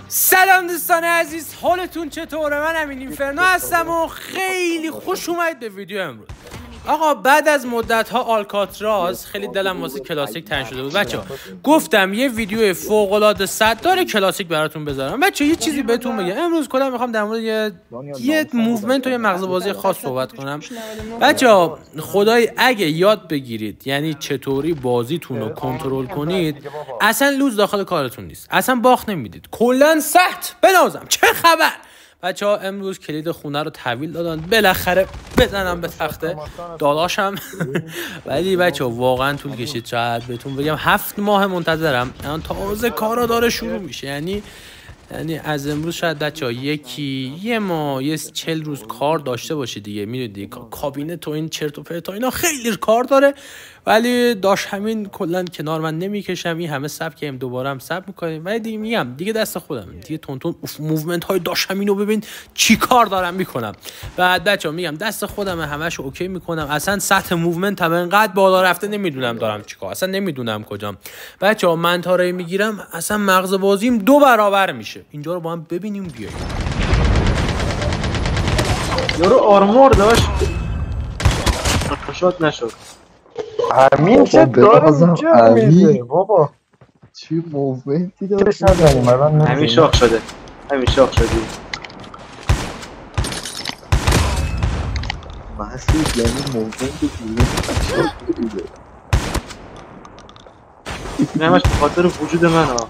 سلام دوستان عزیز، حالتون چطوره؟ من امین اینفرنو هستم و خیلی خوش اومدید به ویدیو امروز. آقا بعد از مدت ها آلکاتراز خیلی دلم واسه کلاسیک تنگ شده بود. بچه‌ها گفتم یه ویدیو فوق العاده صددار کلاسیک براتون بذارم. بچه‌ها یه چیزی بهتون بگم، امروز کلا میخوام در مورد یه موومنت و یه مغز بازی خاص صحبت کنم. بچه‌ها خدای اگه یاد بگیرید یعنی چطوری بازیتون رو کنترل کنید، اصلا لوز داخل کارتون نیست، اصلا باخت نمیدید، کلا سخت بنازم. چه خبر؟ بچه‌ها امروز کلید خونه رو تحویل دادن، بالاخره بزنم به تخته داداشم. ولی بچه‌ها واقعا طول کشید، شاید بهتون بگم 7 ماه منتظرم، الان تازه کارا داره شروع میشه. یعنی از امروز شاید بچه‌ها یه ماه 40 روز کار داشته باشه دیگه. میدونید کابینت و این چرت و پرت و اینا خیلی کار داره، ولی داش همین کلا کنار من نمیکشم. این همه سب که دوباره هم سب میکنیم، ولی دیگه میگم دیگه دست خودم دیگه. تون موومنت های داش همینو ببین چی کار دارم میکنم. بعد بچه‌ها میگم دست خودم همشو اوکی میکنم. اصلا سطح موومنت هم انقدر بالا رفته نمیدونم دارم چیکار، اصلا نمیدونم کجام. بچه‌ها من تاره میگیرم اصلا مغز بازیم 2 برابر میشه. اینجا رو با هم ببینیم بیایم. یارو آرمور داشت شاد نشد. امین چه دارم چه میده بابا، چی موومنتی داره؟ همین شاخ شده، همین شاخ شدی. محسوس یعنی موومنتی شاخ شده. این همش به خاطر وجود من ها.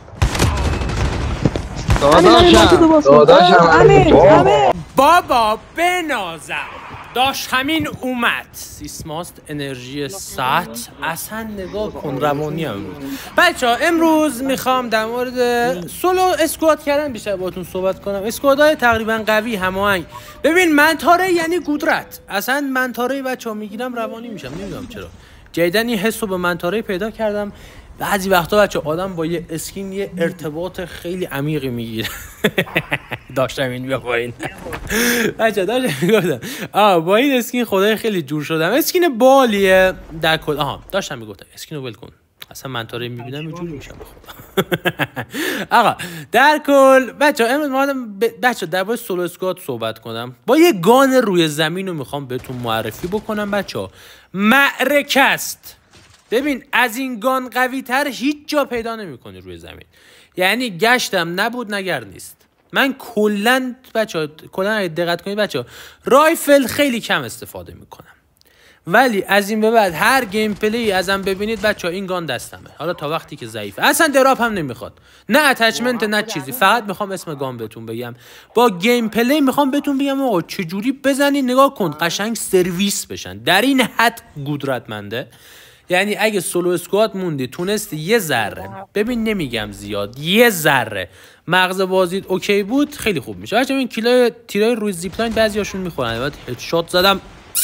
داداشم بابا بنازم. داش همین اومد. سیسماست انرژی ساعت. اصلا نگاه کن روانی امروز. بچه‌ها امروز میخوام در مورد سولو اسکواد کردن بیشتر باهاتون صحبت کنم. اسکوادهای تقریبا قوی هماهنگ. ببین منتاره یعنی قدرت. اصلا منتاره بچه‌ها میگیرم روانی میشم، نمیدونم چرا. جدیدن این حسو به منتاره پیدا کردم. بعضی وقتا بچه آدم با یه اسکین یه ارتباط خیلی عمیقی میگیره. داشتم این بیا پایین. بچه داشتم با این اسکین خدای خیلی جور شدم. اسکین بالیه در کل. داشتم میگفتم اسکین رو ول کن، اصلا منطقه میبینم اینجوری میشم بخدا. آقا در کل بچه امروز بچه در باید سولو اسکواد صحبت کنم. با یه گان روی زمین رو میخوام بهتون معرفی بکنم. بچه معرکه است. ببین از این گان قوی تر هیچ جا پیدا نمی‌کنی روی زمین. یعنی گشتم نبود نگر نیست. من کلا بچه‌ها دقت کنید بچه‌ها، رایفل خیلی کم استفاده میکنم، ولی از این به بعد هر گیم پلی ازم ببینید بچه‌ها این گان دستمه. حالا تا وقتی که ضعیفه، اصلا دراپ هم نمیخواد، نه اتچمنت نه چیزی، فقط میخوام اسم گان بهتون بگم. با گیم پلی میخوام بهتون بگم آقا چجوری بزنید. نگاه کن قشنگ سرویس بشن. در این حد قدرتمنده. یعنی اگه سولو اسکواد موندی تونستی یه ذره، ببین نمیگم زیاد، یه ذره مغز بازیت اوکی بود خیلی خوب میشه. بچه‌ها این تیرای روی زیپلاین بعضیاشون میخورن. بعد هدشات زدم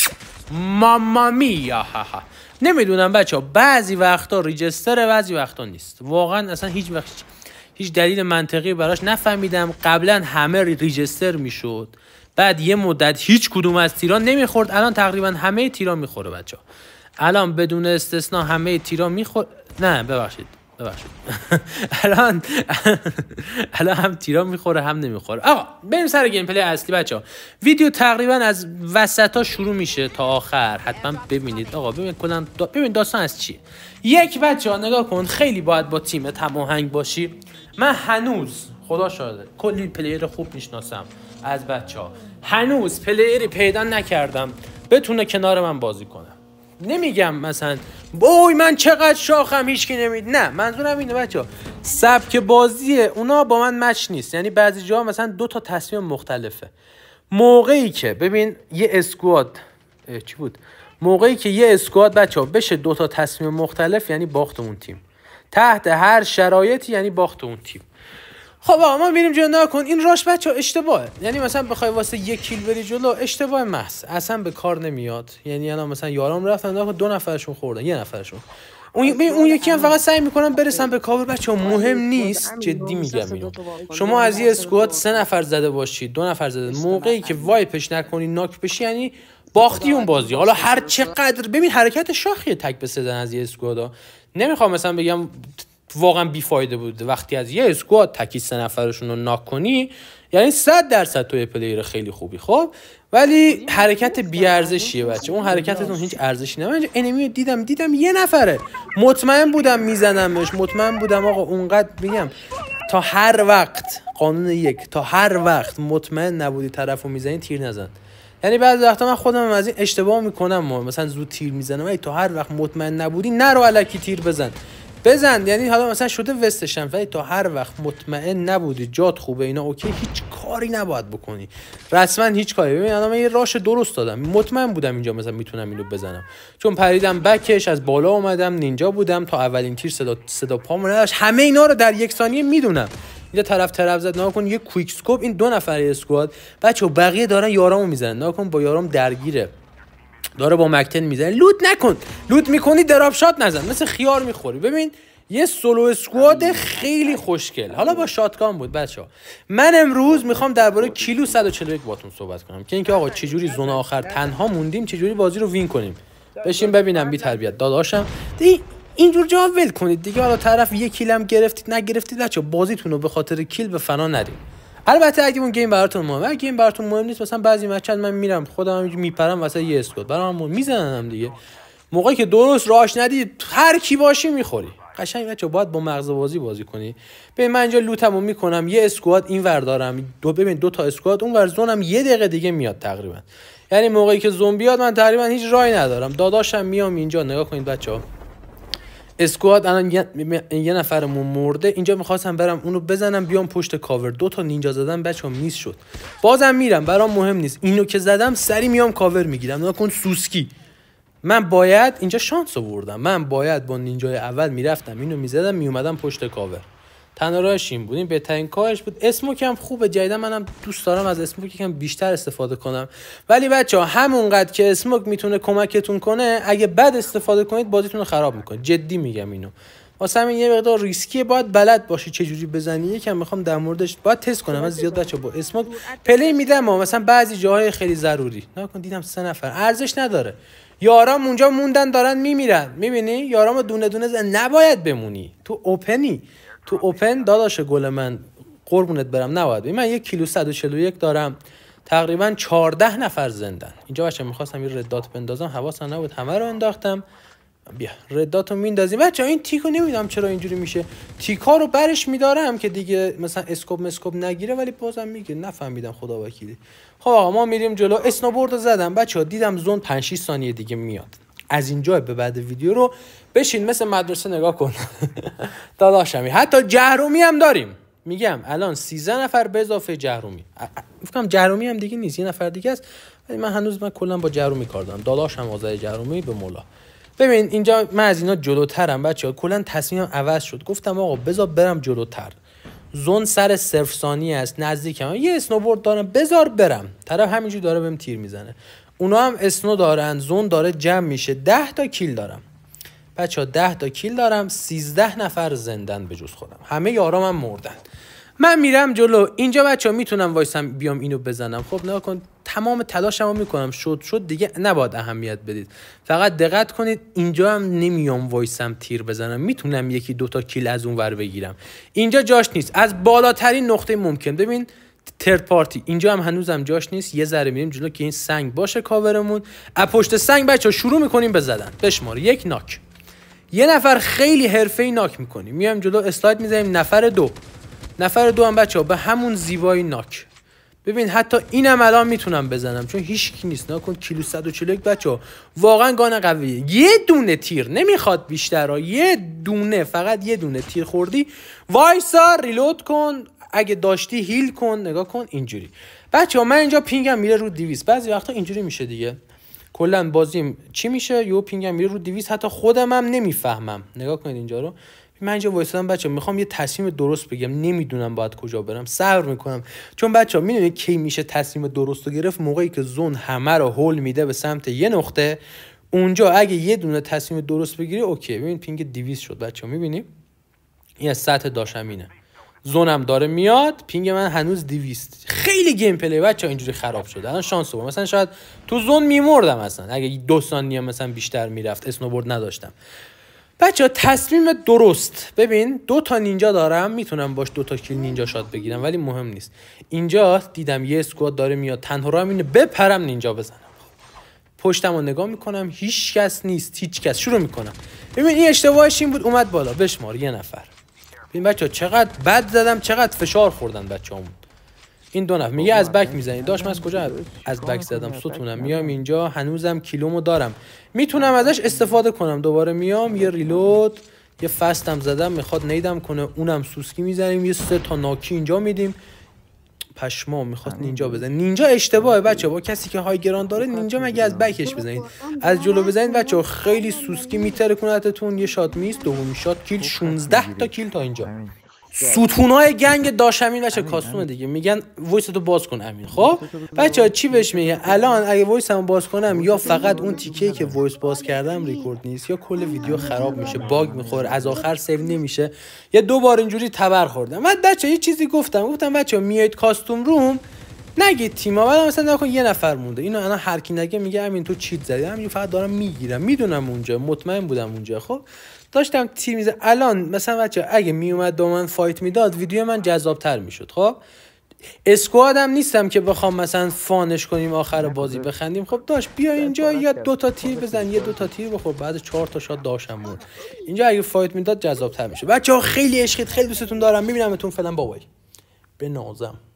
ماما میا. نمیدونم بچه‌ها بعضی وقتا ریجستره بعضی وقتا نیست. واقعا اصلا هیچ دلیل منطقی براش نفهمیدم. قبلا همه ریجستر میشد، بعد یه مدت هیچ کدوم از تیران نمیخورد. الان تقریبا همه تیران میخوره بچه‌ها. الان بدون استثنا همه تیرا میخوره. نه ببخشید الان هم تیرا میخوره هم نمیخوره. آقا بریم سر گیم پلی اصلی بچه‌ها. ویدیو تقریبا از وسطا شروع میشه تا آخر، حتما ببینید. آقا ببین داستان از چیه. یک بچه‌ها نگاه کن، خیلی باید با تیمت هماهنگ باشی. من هنوز خدا شاهده کلی پلیر خوب میشناسم از بچه‌ها، هنوز پلیری پیدا نکردم بتونه کنار من بازی کنه. نمیگم مثلا اوی من چقدر شاخم هیچکی نمید، نه، منظورم اینه بچه‌ها سبک بازی اونا با من مچ نیست. یعنی بعضی جاها مثلا 2 تا تصمیم مختلفه. موقعی که ببین یه اسکواد موقعی که یه اسکواد بچه‌ها بشه 2 تا تصمیم مختلف، یعنی باخت اون تیم. تحت هر شرایطی یعنی باخت اون تیم. خب آقا ما میریم جلو. نکن این راش بچه‌ها اشتباهه. یعنی مثلا بخوای واسه 1 کیل بری جلو، اشتباه محض، اصلا به کار نمیاد. یعنی الان مثلا یارام رفتن 2 نفرشون خوردن، 1 نفرشون اون یکی هم فقط سعی میکنن برسن به کاور. بچه‌ها مهم نیست، جدی میگم اینو. شما از یه اسکواد 3 نفر زده باشید، 2 نفر زده، موقعی که وایپش نکنی ناک بشی یعنی باختی اون بازی. حالا هر چقدر ببین حرکت شاخیه تک به 3 از یه اسکوادا. نمیخوام مثلا بگم واقعا بیفایده بوده. وقتی از یه اسکواد تکی 3 نفرشون رو ناک کنی یعنی 100% توی پلیر خیلی خوبی. خب ولی حرکت بی‌ارزشیه بچه، اون حرکتتون هیچ ارزشی نداره. من انمی رو دیدم یه نفره، مطمئن بودم میزنمش، مطمئن بودم آقا اونقدر میگم تا هر وقت قانون 1 تا هر وقت مطمئن نبودی طرفو میزنی تیر نزن. یعنی بعضی وقتا من خودم از این اشتباه میکنم، مثلا زود تیر میزنم، ولی تا هر وقت مطمئن نبودی نرو الکی تیر بزن. یعنی حالا مثلا شده وستشم، ولی تا هر وقت مطمئن نبودی جات خوبه اینا اوکی، هیچ کاری نباید بکنی، رسما هیچ کاری. ببین الان من یه راش درست دادم، مطمئن بودم اینجا مثلا میتونم اینو بزنم، چون پریدم بکش، از بالا اومدم، نینجا بودم، تا اولین تیر صدا پامو نداشت. همه اینا رو در 1 ثانیه میدونم. اینجا طرف زد، ناکن یه کویک اسکوپ، این 2 نفره اسکواد بچه‌ها بقیه دارن یارامو میزنن، ناکن با یارام درگیره، داره با مکتن میزنه. لوت نکن، لوت میکنی دراپ شات نزن، مثل خیار میخوری. ببین یه سولو اسکواد خیلی خوشگل، حالا با شاتگان بود بچه‌ها. من امروز میخوام درباره کیلو 141 باتون صحبت کنم که اینکه آقا چجوری زون آخر تنها موندیم، چجوری بازی رو وین کنیم. بشین ببینم بی تربیت داداشم اینجور جا ول کنید دیگه. حالا طرف 1 کیل هم گرفتید نگرفتید بچه‌ها، بازیتون رو به خاطر کیل به فنا ندید. البته اگه اون گیم براتون مهمه، اگه گیم براتون مهم نیست، مثلا بعضی مچن من میرم خودم همینجوری میپرم واسه یه اسکواد برام میزنم دیگه. موقعی که درست راش ندید هر کی باشی میخوری. قشنگ بچه‌ها باید با مغز بازی کنی. ببین من اینجا لوتمو میکنم، یه اسکواد اینور دارم، ببین 2 تا اسکواد اونور، زونم 1 دقیقه دیگه میاد تقریبا. یعنی موقعی که زوم بیاد من تقریبا هیچ راهی ندارم، داداشم میام اینجا. نگاه کنید بچه‌ها، اسکواد الان یه نفرمون مرده، اینجا میخواستم برم اونو بزنم بیام پشت کاور، 2 تا نینجا زدم بچه‌ها میس شد. بازم میرم، برام مهم نیست، اینو که زدم سری میام کاور میگیرم. نگاه کن سوسکی، من باید اینجا شانس آوردم، من باید با نینجای اول میرفتم اینو میزدم میومدم پشت کاور. تنها راهش این بود، این بهترین کارش بود. اسموک هم خوبه جدیدا، منم دوست دارم از اسموک یکم بیشتر استفاده کنم. ولی بچه‌ها همونقدر که اسموک میتونه کمکتون کنه، اگه بد استفاده کنید بازیتون رو خراب میکنه. جدی میگم اینو. واسه همین یه مقدار ریسکیه، باید بلد باشی چه جوری بزنی. یکم میخوام در موردش باید تست کنم. من زیاد بچه‌ها با اسموک پلی میدم، مثلا بعضی جاهای خیلی ضروری. نکن دیدم 3 نفر ارزش نداره، یارام اونجا موندن دارن میمیرن. میبینی یارامو دونه دونه نباید بمونی تو اوپنی، تو اوپن داداش گل من قربونت برم نباید. من 1 کیلو 141 دارم، تقریبا 14 نفر زندن اینجا. بچه میخواستم یه ردات بندازم، حواسم نبود، همه رو انداختم. بیا رداتو میندازیم بچه. این تیکو نمیدونم چرا اینجوری میشه، تیکا رو برش میدارم که دیگه مثلا اسکوپ نگیره، ولی بازم میگیره. نفهمیدم خدا وکیلی. خب آقا ما میریم جلو. اسنوبورد زدم بچه ها، دیدم زون 5-6 ثانیه دیگه میاد. از اینجا به بعد ویدیو رو بشین مثل مدرسه نگاه کن. داداشمی حتی جهرومی هم داریم، میگم الان 13 نفر به اضافه جهرومی. فکرم جهرومی هم دیگه نیست، یه نفر دیگه است، ولی من کلا با جهرومی کار دارم. داداشم آزای جهرومی به مولا. ببین اینجا من از اینا جلوترم بچه‌ها، کلا تصمیمم عوض شد. گفتم آقا بذار برم جلوتر، زون سر 0 ثانیه است، نزدیکم، یه اسنوبورد دارم، بذار برم. طرف همینجوری داره بهم تیر میزنه، اونا هم اسنو دارن، زون داره جمع میشه. 10 تا کیل دارم بچه‌ها، 10 تا کیل دارم، 13 نفر زندن به جز خودم، همه یارام مردن. من میرم جلو اینجا بچه‌ها، میتونم وایسم بیام اینو بزنم. خب نگاه کن، تمام تلاشمو میکنم، شد دیگه نباید اهمیت بدید. فقط دقت کنید اینجا هم نمیام وایسم تیر بزنم، میتونم 1-2 تا کیل از اون ور بگیرم. اینجا جاش نیست، از بالاترین نقطه ممکن. ببین ترد پارتی اینجا هم هنوزم جاش نیست. یه ذره میریم جلو که این سنگ باشه کاورمون. از پشت سنگ بچه‌ها شروع میکنیم به زدن. بشمار 1 ناک، یه نفر خیلی حرفه‌ای ناک میکنیم. میایم جلو اسلاید میزنیم. نفر دو هم بچه‌ها به همون زیبایی ناک. ببین حتی اینم الان میتونم بزنم چون هیچ کی نیست. نکن کیلو 141 بچه‌ها واقعا گان قویه. یه دونه تیر نمیخواد بیشتر، یه دونه، فقط یه دونه تیر خوردی وایسا ریلود کن، اگه داشتی هیل کن. نگاه کن اینجوری بچه‌ها. من اینجا پینگم میره رو 200. بعضی وقتا اینجوری میشه دیگه، کلا بازیم چی میشه، یهو پینگم میره رو 200، حتی خودم هم نمیفهمم. نگاه کنید اینجا رو. من اینجا وایسادم بچه‌ها، میخوام یه تصمیم درست بگم، نمیدونم باید کجا برم، صبر میکنم. چون بچه‌ها میدونید کی میشه تصمیم درست رو گرفت؟ موقعی که زون همه رو هول میده به سمت یه نقطه. اونجا اگه یه دونه تصمیم درست بگیری اوکی. ببین پینگ 200 شد بچه‌ها، میبینی این از سطح داشمینه. زونم داره میاد، پینگ من هنوز 200. خیلی گیم پلی بچه‌ها اینجوری خراب شده. الان شانس بود، مثلا شاید تو زون میمردم اصلا اگه 2 ثانیه مثلا بیشتر میرفت، اسنوبورد نداشتم. بچه تصمیم درست. ببین 2 تا نینجا دارم، میتونم باش 2 تا کیل نینجا شات بگیرم، ولی مهم نیست. اینجا دیدم یه اسکواد داره میاد، تنها راهم اینه بپرم نینجا بزنم. پشتم رو نگاه میکنم هیچ کس نیست، هیچ کس. شروع میکنم. ببین این اشتباهش این بود، اومد بالا بشمار یه نفر. ببین بچه‌ها چقدر بد زدم، چقدر فشار خوردن بچه‌هامون. این 2 نفر میگه از بک میزنی. داش من از کجا از بک زدم؟ ستونم. میام اینجا هنوزم کیلومو دارم، میتونم ازش استفاده کنم. دوباره میام یه ریلود، یه فستم زدم، میخواد نیدم کنه، اونم سوسکی میزنیم. یه 3 تا ناکی اینجا میدیم. پشما میخواست نینجا بزنه. نینجا اشتباهه بچه، با کسی که های گران داره نینجا مگه از بکش بزنید، از جلو بزنید بچه. خیلی سوسکی میترکونتتون. یه شات میست، دومی شات کیل. 16 تا کیل تا اینجا. ستونای گنگ داشمین بچه کاستومه دیگه. میگن وایس تو باز کن امین. خب بچه چی بهش میگه الان؟ اگه وایسمو باز کنم یا فقط اون تیکه‌ای که وایس باز کردم ریکورد نیست، یا کل ویدیو خراب میشه، باگ میخوره، از آخر سیو نمیشه، یا 2 بار اینجوری تبر خوردم. من بچه یه چیزی گفتم بچه میایید کاستوم روم نگید تیما، ولی مثلا نکن یه نفر مونده. اینو الان هر کی نگه میگه امین تو چیت زدی. همین فقط دارم میگیرم، میدونم اونجا، مطمئن بودم اونجا. خب داشتم تیر میزدم. الان مثلا بچه اگه میومد با من فایت میداد ویدیو من جذاب‌تر میشد. خب اسکوادم نیستم که بخوام مثلا فانش کنیم آخر بازی بخندیم. خب داش بیا اینجا یا 2 تا تیر بزن، یه 2 تا تیر بخور، بعد 4 تا شات داشتم بود. اینجا اگه فایت میداد جذاب‌تر میشه. بچه‌ها خیلی عشقید، خیلی دوستتون دارم. میبینمتون. فعلا بابای. به نازم.